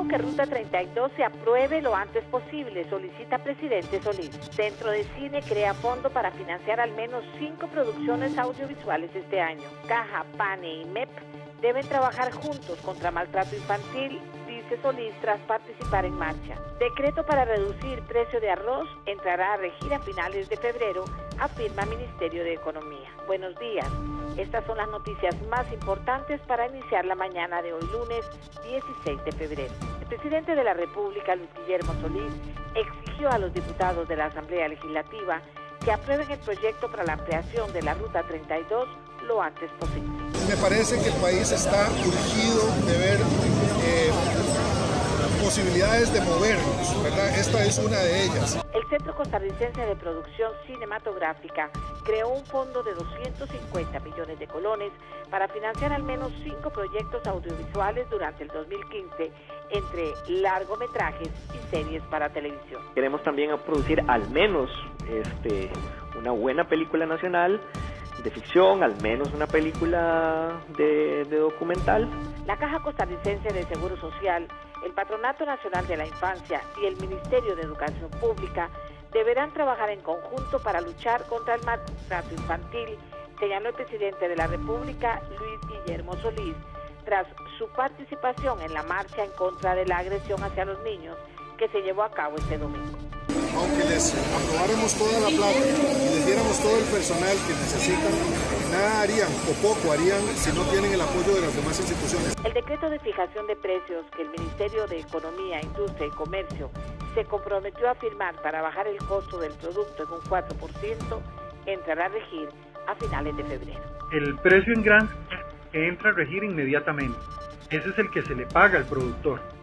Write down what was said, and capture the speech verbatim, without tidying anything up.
que Ruta treinta y dos se apruebe lo antes posible, solicita presidente Solís. Centro de Cine crea fondo para financiar al menos cinco producciones audiovisuales este año. Caja, PANE y M E P deben trabajar juntos contra maltrato infantil, dice Solís tras participar en marcha. Decreto para reducir precio de arroz entrará a regir a finales de febrero, afirma Ministerio de Economía. Buenos días. Estas son las noticias más importantes para iniciar la mañana de hoy lunes dieciséis de febrero. El presidente de la República, Luis Guillermo Solís, exigió a los diputados de la Asamblea Legislativa que aprueben el proyecto para la ampliación de la Ruta treinta y dos lo antes posible. Me parece que el país está urgido de ver eh, posibilidades de movernos, ¿verdad? Esta es una de ellas. El Centro Costarricense de Producción Cinematográfica creó un fondo de doscientos cincuenta millones de colones para financiar al menos cinco proyectos audiovisuales durante el dos mil quince, entre largometrajes y series para televisión. Queremos también producir al menos este, una buena película nacional de ficción, al menos una película de, de documental. La Caja Costarricense de Seguro Social, el Patronato Nacional de la Infancia y el Ministerio de Educación Pública deberán trabajar en conjunto para luchar contra el maltrato infantil, señaló el presidente de la República, Luis Guillermo Solís, tras su participación en la marcha en contra de la agresión hacia los niños que se llevó a cabo este domingo. Aunque les aprobáramos toda la plata y les diéramos todo el personal que necesitan, nada harían o poco harían si no tienen el apoyo de las demás instituciones. El decreto de fijación de precios que el Ministerio de Economía, Industria y Comercio se comprometió a firmar para bajar el costo del producto en un cuatro por ciento entrará a regir a finales de febrero. El precio en granja entra a regir inmediatamente. Ese es el que se le paga al productor.